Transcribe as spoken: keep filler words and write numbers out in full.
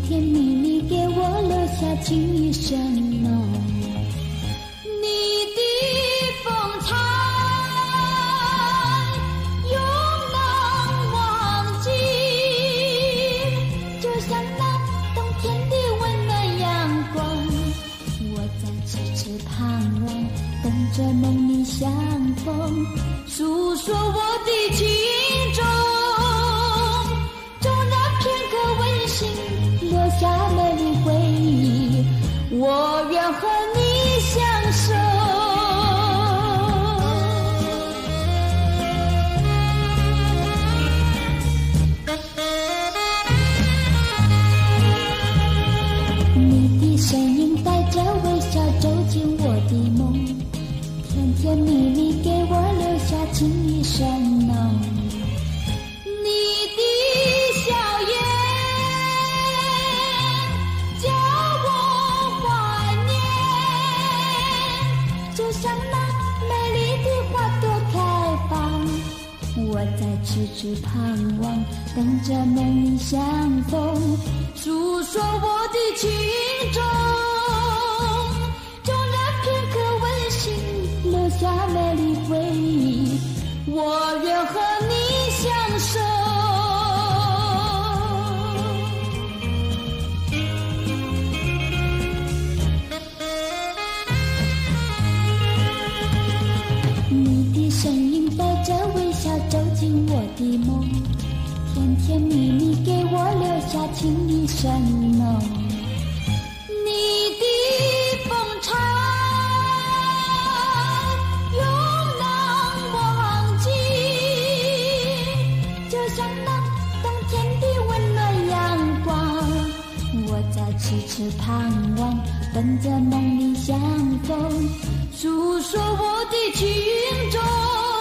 甜蜜蜜给我留下情意深浓。你的风采永难忘记，就像那冬天的温暖阳光。我在痴痴盼望，等着梦里相逢，诉说我的情衷。纵然片刻温馨，留下美丽回忆，我愿和你相守。你的声音带着微笑走进我的梦，甜甜蜜蜜给我留下情意深浓。你的笑颜叫我怀念，就像那美丽的花朵开放。我在痴痴盼望，等着梦里相逢，诉说我的情衷。纵然片刻温馨，留下美丽回忆，我愿和你相守。你的声音带着微笑走进我的梦，甜甜蜜蜜给我留下情意深浓。你的风采永难忘记，就像那冬天的温暖阳光。我在痴痴盼望，等着梦里相逢，诉说我的情衷。